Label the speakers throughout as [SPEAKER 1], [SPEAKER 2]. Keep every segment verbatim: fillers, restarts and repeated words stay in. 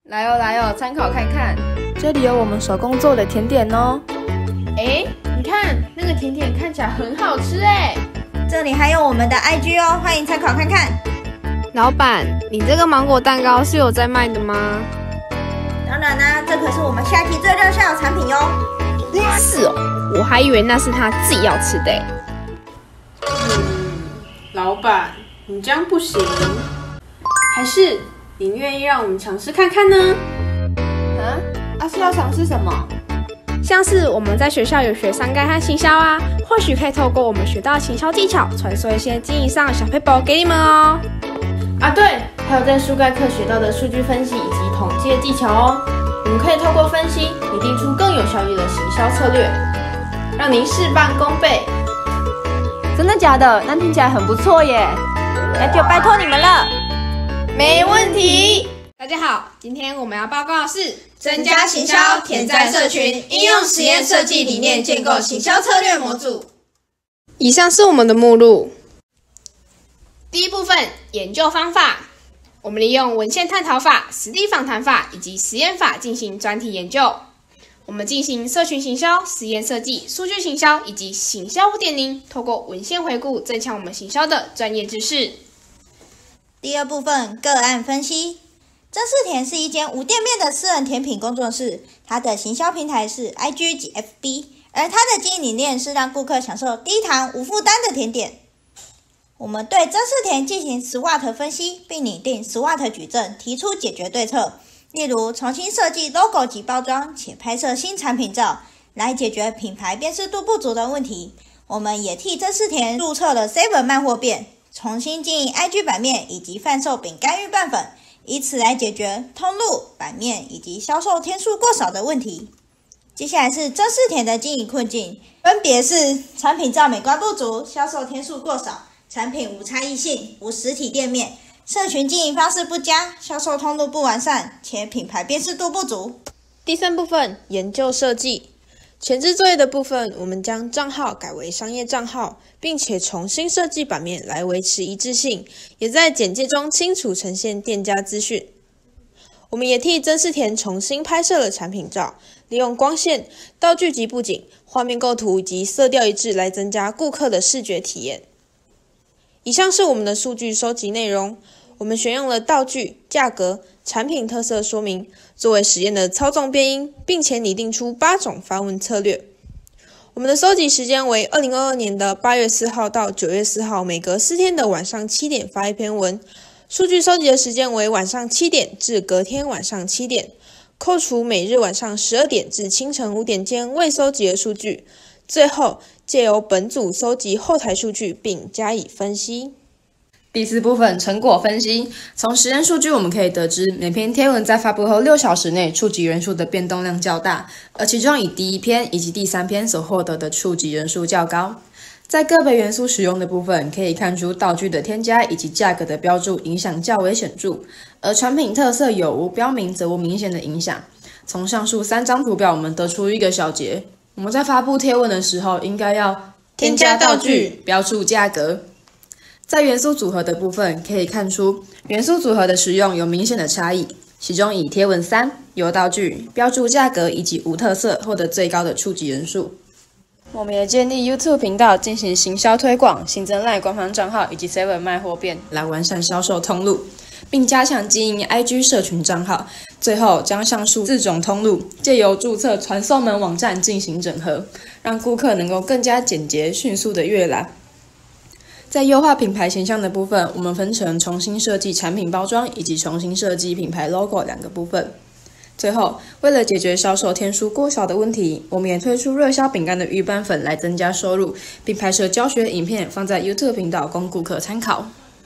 [SPEAKER 1] 来哦来哦，参考看看。
[SPEAKER 2] 这里有我们手工做的甜点哦。
[SPEAKER 1] 哎，你看那个甜点看起来很好吃哎。
[SPEAKER 3] 这里还有我们的 I G 哦，欢迎参考看看。
[SPEAKER 4] 老板，你这个芒果蛋糕是有在卖的吗？
[SPEAKER 3] 当然啦，这可是我们夏季最热销的产品哟。
[SPEAKER 4] 是哦，我还以为那是他自己要吃的。
[SPEAKER 1] 嗯，老板，你这样不行，还是你愿意让我们尝试看看呢？啊，啊是要尝试什么？
[SPEAKER 4] 像是我们在学校有学商概和行销啊，或许可以透过我们学到的行销技巧，传授一些经营上的小撇步给你们哦。
[SPEAKER 1] 啊对，还有在数概课学到的数据分析以及统计的技巧哦。我们可以透过分析，拟定出更有效率的行销策略，让您事半功倍。
[SPEAKER 2] 真的假的？那听起来很不错耶！
[SPEAKER 3] 那就拜托你们了。
[SPEAKER 1] 没问题。
[SPEAKER 4] 大家好，今天我们要报告的是
[SPEAKER 5] 增加行销，填在社群，应用实验设计理念建构行销策略模组。
[SPEAKER 4] 以上是我们的目录。第一部分，研究方法。我们利用文献探讨法、实地访谈法以及实验法进行专题研究。我们进行社群行销、实验设计、数据行销以及行销 五点零， 透过文献回顾，增强我们行销的专业知识。
[SPEAKER 3] 第二部分，个案分析。真视甜是一间无店面的私人甜品工作室，它的行销平台是 I G 及 F B， 而它的经营理念是让顾客享受低糖无负担的甜点。我们对真视甜进行 S W O T 分析，并拟定 S W O T 矩阵，提出解决对策，例如重新设计 logo 及包装，且拍摄新产品照，来解决品牌辨识度不足的问题。我们也替真视甜注册了 Seven 卖货店，重新经营 I G 版面以及贩售饼干玉拌粉，以此来解决通路、版面以及销售天数过少的问题。接下来是真视甜的经营困境，分别是产品照美观不足、销售天数过少、产品无差异性、无实体店面、社群经营方式不佳、销售通路不完善，且品牌辨识度不足。
[SPEAKER 2] 第三部分，研究设计。前置作业的部分，我们将账号改为商业账号，并且重新设计版面来维持一致性，也在简介中清楚呈现店家资讯。我们也替真视甜重新拍摄了产品照，利用光线、道具及布景、画面构图以及色调一致来增加顾客的视觉体验。以上是我们的数据收集内容，我们选用了道具、价格、产品特色说明作为实验的操纵变因，并且拟定出八种发问策略。我们的收集时间为二零二二年的八月四号到九月四号，每隔四天的晚上七点发一篇文。数据收集的时间为晚上七点至隔天晚上七点，扣除每日晚上十二点至清晨五点间未收集的数据。最后，借由本组收集后台数据并加以分析。
[SPEAKER 6] 第四部分，成果分析。从实验数据我们可以得知，每篇贴文在发布后六小时内触及人数的变动量较大，而其中以第一篇以及第三篇所获得的触及人数较高。在个别元素使用的部分，可以看出道具的添加以及价格的标注影响较为显著，而产品特色有无标明则无明显的影响。从上述三张图表，我们得出一个小结：我们在发布贴文的时候，应该要添加道具，标注价格。在元素组合的部分，可以看出元素组合的使用有明显的差异，其中以贴文三有道具、标注价格以及无特色获得最高的触及人数。我们也建立 YouTube 频道进行行销推广，新增 LINE 官方账号以及 Seven 卖货店来完善销售通路，并加强经营 I G 社群账号。最后将上述四种通路借由注册传送门网站进行整合，让顾客能够更加简洁迅速的阅览。在优化品牌形象的部分，我们分成重新设计产品包装以及重新设计品牌 logo 两个部分。最后，为了解决销售天数过少的问题，我们也推出热销饼干的预拌粉来增加收入，并拍摄教学影片放在 YouTube 频道供顾客参考。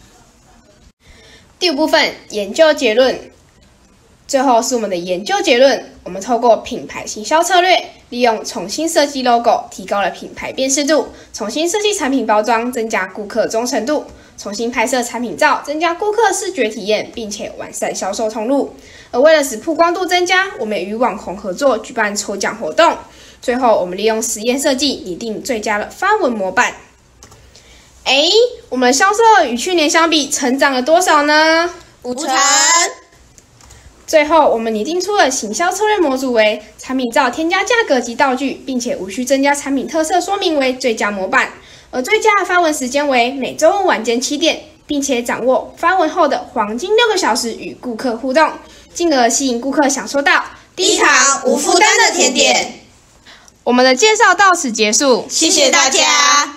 [SPEAKER 4] 第五部分，研究结论。最后是我们的研究结论，我们透过品牌行销策略，利用重新设计 logo， 提高了品牌辨识度；重新设计产品包装，增加顾客忠诚度；重新拍摄产品照，增加顾客视觉体验，并且完善销售通路。而为了使曝光度增加，我们也与网红合作举办抽奖活动。最后，我们利用实验设计拟定最佳的发文模板。诶，我们的销售与去年相比成长了多少呢？
[SPEAKER 5] 五成。
[SPEAKER 4] 最后，我们拟定出了行销策略模组为产品照添加价格及道具，并且无需增加产品特色说明为最佳模板，而最佳的发文时间为每周五晚间七点，并且掌握发文后的黄金六个小时与顾客互动，进而吸引顾客享受到
[SPEAKER 5] 低糖无负担的甜点。
[SPEAKER 4] 我们的介绍到此结束，
[SPEAKER 5] 谢谢大家。